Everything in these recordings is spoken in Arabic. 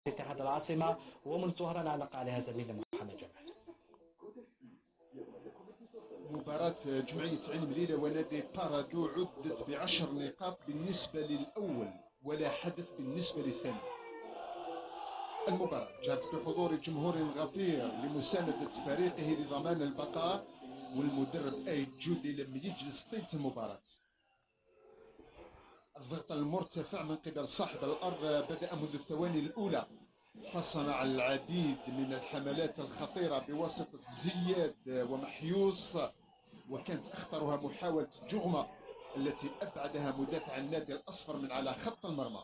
اتحاد العاصمة، ومن طهران علق عليها زميلنا محمد جمال. مباراة جمعية عين مليلة ونادي بارادو عدت ب10 نقاط بالنسبة للأول ولا حدث بالنسبة للثاني. المباراة جاءت بحضور جمهور غفير لمساندة فريقه لضمان البقاء، والمدرب أيد جودي لم يجلس طيلة المباراة. الضغط المرتفع من قبل صاحب الأرض بدأ منذ الثواني الأولى، فصنع العديد من الحملات الخطيرة بواسطة زياد ومحيوس، وكانت أخطرها محاولة جغمة التي أبعدها مدافع النادي الأصفر من على خط المرمى.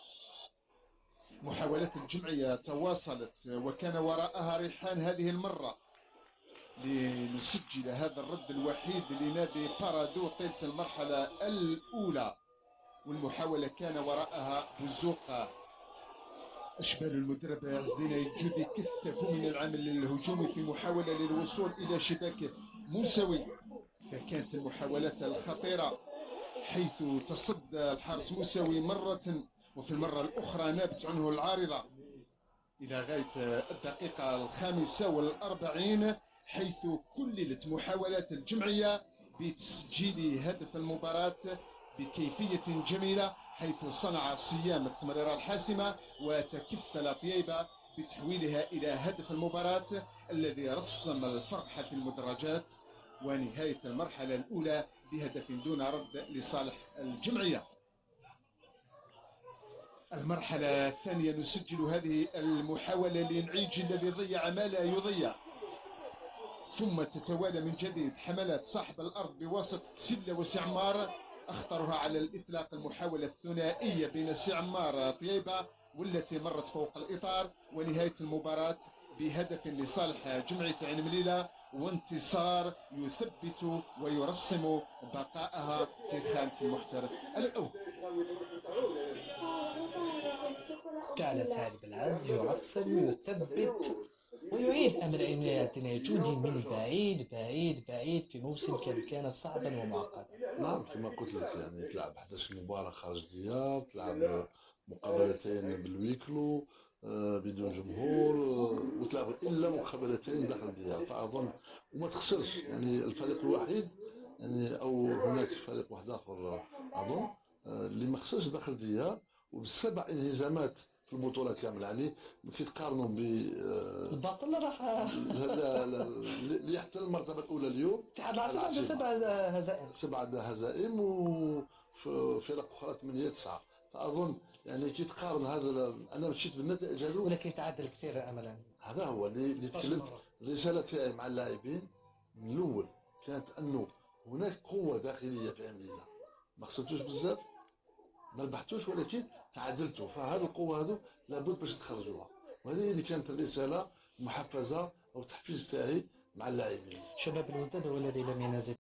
محاولات الجمعية تواصلت وكان وراءها ريحان هذه المرة لنسجل هذا الرد الوحيد لنادي بارادو طيلة المرحلة الأولى، والمحاولة كان وراءها بزوقة. أشبال المدرب عز الدين الجودي كثفوا من العمل الهجومي في محاولة للوصول إلى شباك موسوي، فكانت المحاولات الخطيرة حيث تصدى الحارس موسوي مرة وفي المرة الأخرى نابت عنه العارضة إلى غاية الدقيقة 45، حيث كللت محاولات الجمعية بتسجيل هدف المباراة بكيفية جميلة، حيث صنع صيام التمريرة الحاسمة وتكفل طييبة بتحويلها إلى هدف المباراة الذي رسم الفرحة في المدرجات، ونهاية المرحلة الأولى بهدف دون رد لصالح الجمعية. المرحلة الثانية نسجل هذه المحاولة لنعيج الذي ضيع ما لا يضيع، ثم تتوالى من جديد حملات صاحب الأرض بواسطة سلة وسعمار، أخطرها على الإطلاق المحاولة الثنائية بين سعمار طييبة والتي مرت فوق الإطار، ونهاية المباراة بهدف لصالح جمعية عين مليلة وانتصار يثبت ويرسم بقائها في خانة المحترف الأول. كان سعد بالعز يرسم يثبت ويعيد أمل عناية جودي من بعيد بعيد بعيد في موسم كان صعبا ومعقدا. نعم كما قلت لك، يعني تلعب 11 مباراة خارج الديار، تلعب مقابلتين بالويكلو بدون جمهور، وتلعب الا مقابلتين داخل الديار، فاظن وما تخسرش، يعني الفريق الوحيد يعني او هناك فريق واحد اخر اظن اللي ما خسرش داخل الديار وبالسبع انهزامات في البطوله كامله، يعني كيتقارنوا ب الباطل راح اللي يحتل المرتبه الاولى اليوم اتحاد العاصمة عنده العاصمه 7 هزائم. 7 هزائم وفرق اخرى 8 9، فاظن يعني كي تقارن هذا انا مشيت بالنتائج هذو. ولكن تعدل كثير املا. هذا هو اللي تكلمت. الرساله تاعي مع اللاعبين من الاول كانت انه هناك قوه داخليه في عندنا، ما خسرتوش بزاف، ما ربحتوش، ولكن تعادلتوا، فهذه القوه هذو لابد باش تخرجوها، وهذه اللي كانت الرساله المحفزه او التحفيز تاعي مع اللاعبين. شباب الوداد هو الذي لم ينزل